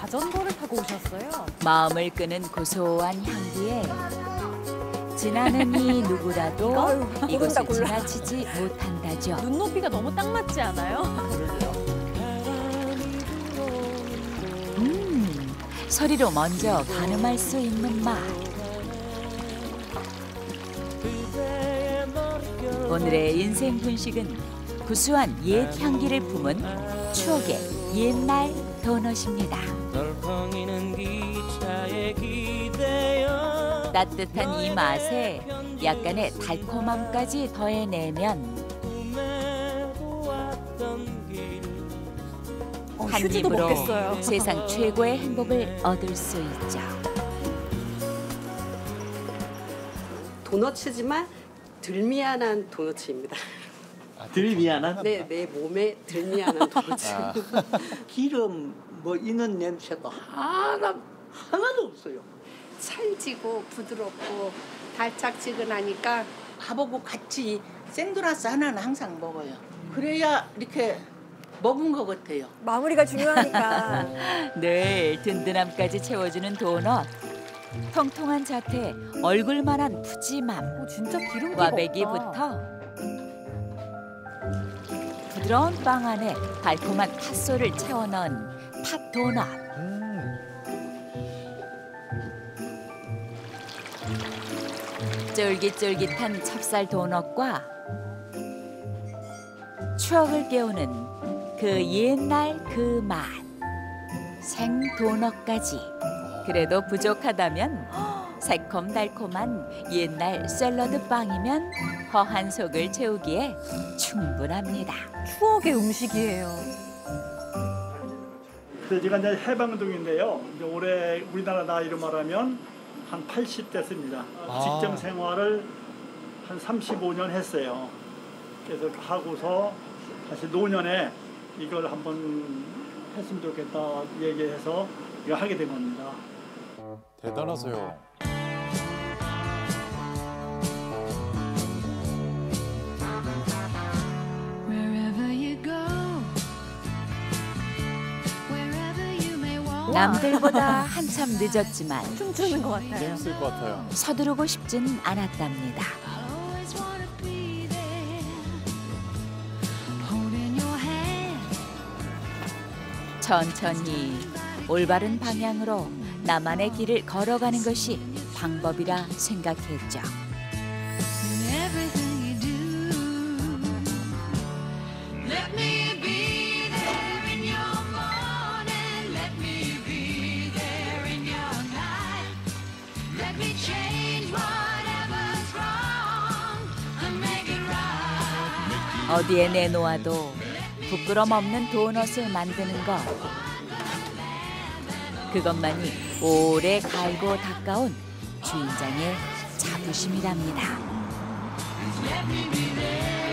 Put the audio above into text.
자전거를 타고 오셨어요? 마음을 끄는 고소한 향기에 지나는 이 누구라도 이곳을 지나치지 못한다죠. 눈높이가 너무 딱 맞지 않아요? 소리로 먼저 가늠할 수 있는 맛. 오늘의 인생 분식은 구수한 옛 향기를 품은 추억의 옛날 도넛입니다. 따뜻한 이 맛에 약간의 달콤함까지 더해내면 한 휴지도 입으로 먹겠어요. 세상 최고의 행복을 얻을 수 있죠. 도너츠지만 덜 미안한 도너츠입니다. 덜 미안한? 네, 내 몸에 덜 미안한 도너츠. 기름 뭐 있는 냄새도 하나도 없어요. 찰지고 부드럽고 달짝지근하니까 밥하고 같이 생도나스 하나는 항상 먹어요. 그래야 이렇게 먹은 것 같아요. 마무리가 중요하니까. 늘 든든함까지 채워주는 도넛. 통통한 자태, 얼굴만한 푸짐함. 진짜 기름기가 꽈배기부터 부드러운 빵 안에 달콤한 팥소를 채워 넣은 팥도넛. 쫄깃쫄깃한 찹쌀 도넛과 추억을 깨우는 그 옛날 그 맛. 생 도넛까지. 그래도 부족하다면 새콤달콤한 옛날 샐러드 빵이면 허한 속을 채우기에 충분합니다. 추억의 음식이에요. 그래서 제가 이제 해방동인데요. 이제 올해 우리나라 나이로 말하면 한 80대입니다. 직장 생활을 한 35년 했어요. 그래서 하고서 사실 노년에 이걸 한번 했으면 좋겠다 얘기해서 이거 하게 된 겁니다. 대단하세요. 남들보다 한참 늦었지만 춤추는 것 같아요. 재밌을 것 같아요. 서두르고 싶진 않았답니다. 천천히 올바른 방향으로 나만의 길을 걸어가는 것이 방법이라 생각했죠. 어디에 내놓아도 부끄럼 없는 도넛을 만드는 것. 그것만이 오래 갈고 닦아온 주인장의 자부심이랍니다.